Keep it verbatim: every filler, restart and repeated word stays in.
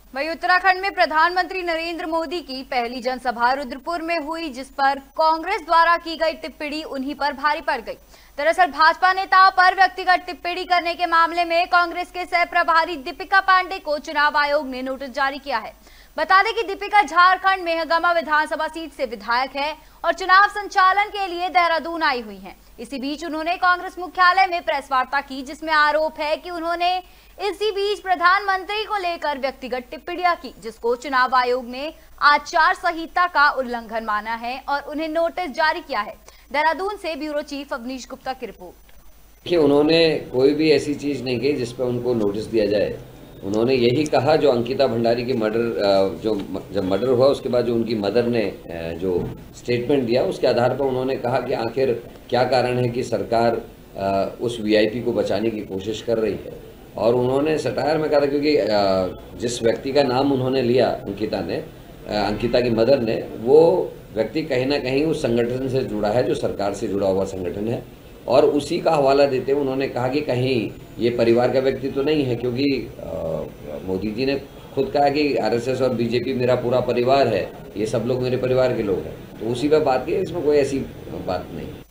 वहीं उत्तराखंड में प्रधानमंत्री नरेंद्र मोदी की पहली जनसभा रुद्रपुर में हुई, जिस पर कांग्रेस द्वारा की गई टिप्पणी उन्हीं पर भारी पड़ गई। दरअसल भाजपा नेताओं पर व्यक्तिगत टिप्पणी करने के मामले में कांग्रेस के सह प्रभारी दीपिका पांडे को चुनाव आयोग ने नोटिस जारी किया है। बता दें कि दीपिका झारखंड मेहगमा विधानसभा सीट से विधायक है और चुनाव संचालन के लिए देहरादून आई हुई हैं। इसी बीच उन्होंने कांग्रेस मुख्यालय में प्रेस वार्ता की, जिसमें आरोप है कि उन्होंने इसी बीच प्रधानमंत्री को लेकर व्यक्तिगत टिप्पणियां की, जिसको चुनाव आयोग ने आचार संहिता का उल्लंघन माना है और उन्हें नोटिस जारी किया है। देहरादून से ब्यूरो चीफ अवनीश गुप्ता की रिपोर्ट। देखिए, उन्होंने कोई भी ऐसी चीज नहीं की जिस पर उनको नोटिस दिया जाए। उन्होंने यही कहा जो अंकिता भंडारी की मर्डर जो जब मर्डर हुआ उसके बाद जो उनकी मदर ने जो स्टेटमेंट दिया, उसके आधार पर उन्होंने कहा कि आखिर क्या कारण है कि सरकार उस वीआईपी को बचाने की कोशिश कर रही है। और उन्होंने सटायर में कहा था, क्योंकि जिस व्यक्ति का नाम उन्होंने लिया अंकिता ने अंकिता की मदर ने, वो व्यक्ति कहीं ना कहीं उस संगठन से जुड़ा है जो सरकार से जुड़ा हुआ संगठन है। और उसी का हवाला देते हुए उन्होंने कहा कि कहीं ये परिवार का व्यक्ति तो नहीं है, क्योंकि मोदी जी ने खुद कहा कि आरएसएस और बीजेपी मेरा पूरा परिवार है, ये सब लोग मेरे परिवार के लोग हैं। तो उसी पर बात की, इसमें कोई ऐसी बात नहीं।